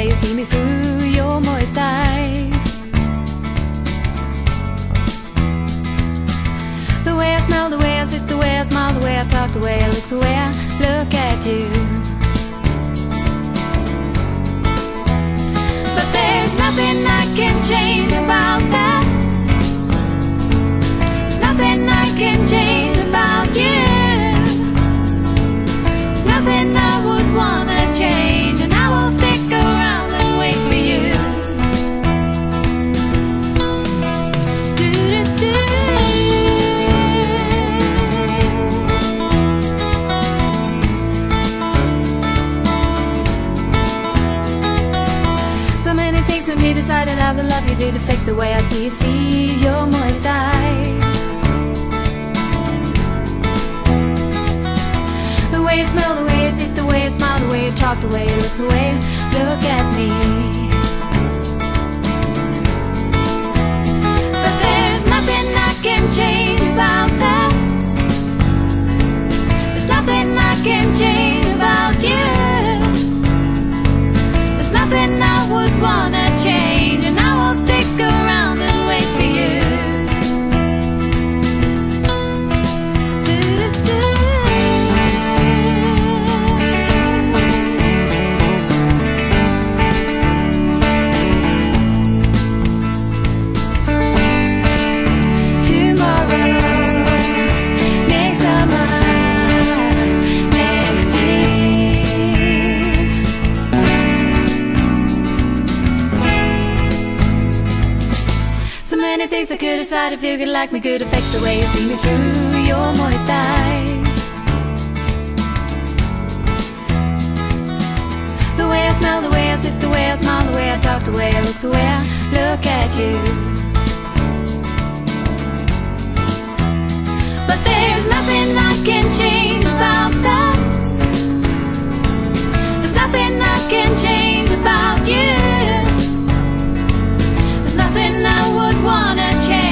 way you see me through your moist eyes. The way I smell, the way I sit, the way I smile, the way I talk, the way I look, the way I look at you. But there's nothing I can change about that. There's nothing I can change about you. There's nothing I would wanna change, and I will stick around and wait for you. So many things made me decide that I will love you. Did affect the way I see your moist eyes. The way you smell, the way you sit, the way you smile, the way you talk, the way you look, the way you look at me. But there's nothing I can change about that. There's nothing I can change about you. There's nothing I would wanna change, and I will stick around and wait for you. Many things I could decide if you could like me, could affect the way you see me through your moist eyes. The way I smell, the way I sit, the way I smile, the way I talk, the way I look, the way I look at you. But there's nothing I can change about that. There's nothing I can change about you. There's nothing I would wanna change.